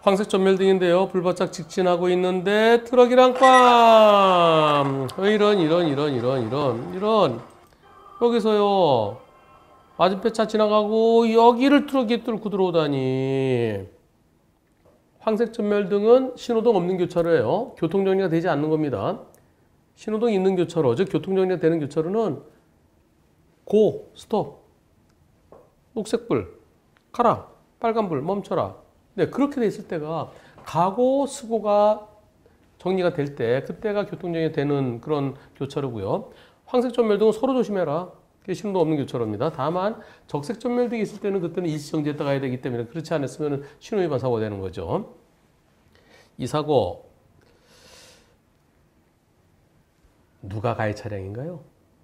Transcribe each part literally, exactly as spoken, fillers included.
황색 전멸등인데요. 불바짝 직진하고 있는데 트럭이랑 꽝! 이런 이런 이런 이런 이런 이런 여기서요. 맞은편 차 지나가고 여기를 트럭이 뚫고 들어오다니. 황색 전멸등은 신호등 없는 교차로예요. 교통정리가 되지 않는 겁니다. 신호등 있는 교차로, 즉 교통정리가 되는 교차로는 고, 스톱, 녹색불, 가라, 빨간불, 멈춰라. 네, 그렇게 돼 있을 때가 가고 수고가 정리가 될 때 그때가 교통정리가 되는 그런 교차로고요. 황색 전멸등은 서로 조심해라. 그게 신호등 없는 교차로입니다. 다만 적색 전멸등이 있을 때는 그때는 일시정지했다 가야 되기 때문에 그렇지 않았으면 신호위반 사고가 되는 거죠. 이 사고 누가 가해 차량인가요?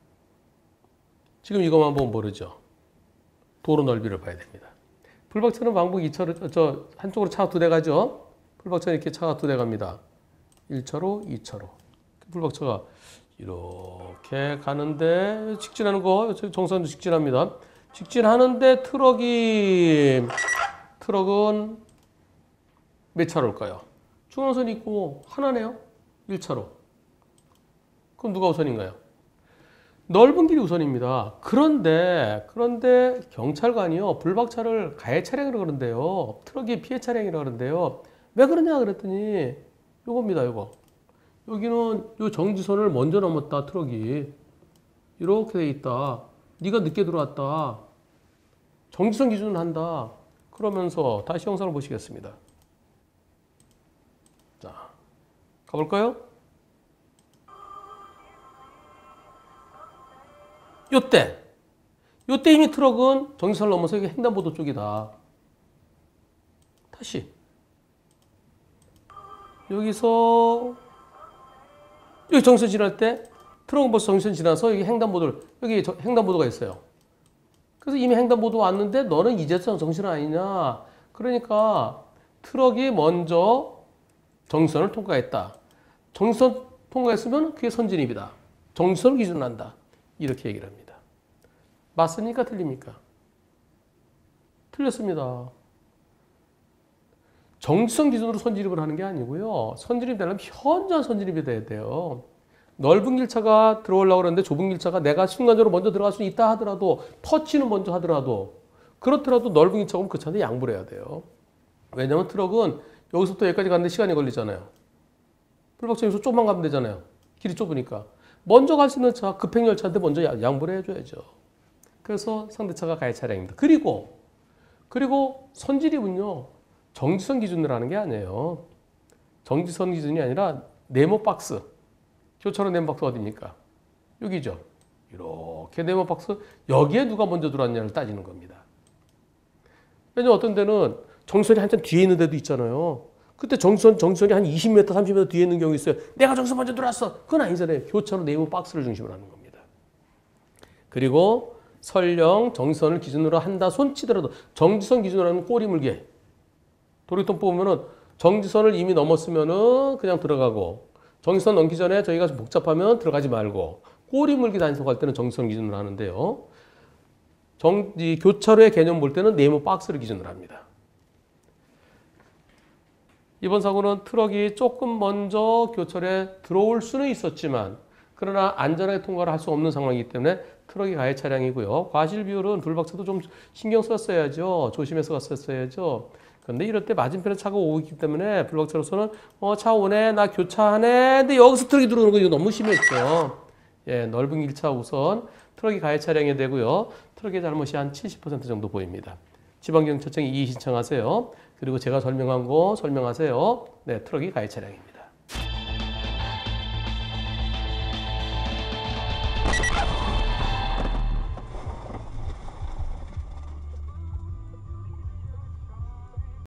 지금 이것만 보면 모르죠. 도로 넓이를 봐야 됩니다. 불박차는 왕복 이 차로, 저 한쪽으로 차가 두 대 가죠. 불박차는 이렇게 차가 두 대 갑니다. 일 차로, 이 차로. 불박차가 이렇게 가는데 직진하는 거 정선도 직진합니다. 직진하는데 트럭이 트럭은 몇 차로일까요? 중앙선이 있고 하나네요. 일 차로. 그럼 누가 우선인가요? 넓은 길이 우선입니다. 그런데 그런데 경찰관이요 불박차를 가해 차량이라고 그러는데요. 트럭이 피해 차량이라고 그러는데요. 왜 그러냐 그랬더니 요겁니다. 요거. 여기는 요 정지선을 먼저 넘었다. 트럭이 이렇게 돼 있다. 네가 늦게 들어왔다. 정지선 기준을 한다. 그러면서 다시 영상을 보시겠습니다. 자, 가볼까요? 요때 요때 이미 트럭은 정지선을 넘어서 이게 횡단보도 쪽이다. 다시 여기서 여기 정지선 지날 때 트럭은 벌써 정지선 지나서 여기 횡단보도를 여기 저, 횡단보도가 있어요. 그래서 이미 횡단보도 왔는데 너는 이제서 정지선 아니냐. 그러니까 트럭이 먼저 정지선을 통과했다. 정지선 통과했으면 그게 선진입이다. 정지선을 기준으로 한다. 이렇게 얘기를 합니다. 맞습니까? 틀립니까? 틀렸습니다. 정지선 기준으로 선진입을 하는 게 아니고요. 선진입이 되려면 현저한 선진입이 돼야 돼요. 넓은 길차가 들어오려고 그러는데 좁은 길차가 내가 순간적으로 먼저 들어갈 수 있다 하더라도 터치는 먼저 하더라도 그렇더라도 넓은 길차가 오면 그 차한테 양보를 해야 돼요. 왜냐하면 트럭은 여기서부터 여기까지 가는데 시간이 걸리잖아요. 불박차에서 조금만 가면 되잖아요. 길이 좁으니까. 먼저 갈 수 있는 차, 급행열차한테 먼저 양보를 해줘야죠. 그래서 상대차가 가해 차량입니다. 그리고, 그리고 선진입은요, 정지선 기준으로 하는 게 아니에요. 정지선 기준이 아니라 네모 박스. 교차로 네모 박스 어디입니까? 여기죠. 이렇게 네모 박스, 여기에 누가 먼저 들어왔냐를 따지는 겁니다. 왜냐면 어떤 데는 정지선이 한참 뒤에 있는 데도 있잖아요. 그때 정지선, 정지선이 한 이십 미터, 삼십 미터 뒤에 있는 경우 있어요. 내가 정지선 먼저 들어왔어. 그건 아니잖아요. 교차로 네모 박스를 중심으로 하는 겁니다. 그리고 설령 정지선을 기준으로 한다 손 치더라도 정지선 기준으로 하는 꼬리 물개. 도로교통 보면은 정지선을 이미 넘었으면은 그냥 들어가고 정지선 넘기 전에 저희가 좀 복잡하면 들어가지 말고 꼬리 물기 단속할 때는 정지선 기준으로 하는데요. 정, 이 교차로의 개념 볼 때는 네모 박스를 기준으로 합니다. 이번 사고는 트럭이 조금 먼저 교차로에 들어올 수는 있었지만 그러나 안전하게 통과를 할 수 없는 상황이기 때문에 트럭이 가해 차량이고요. 과실 비율은 불박차도 좀 신경 썼어야죠. 조심해서 갔었어야죠. 그런데 이럴 때 맞은편에 차가 오고 있기 때문에 불박차로서는 어, 차 오네, 나 교차하네. 근데 여기서 트럭이 들어오는 거 이거 너무 심했죠. 예, 넓은 길차 우선 트럭이 가해 차량이 되고요. 트럭의 잘못이 한 칠십 퍼센트 정도 보입니다. 지방경찰청에 이의 신청하세요. 그리고 제가 설명한 거 설명하세요. 네, 트럭이 가해 차량입니다.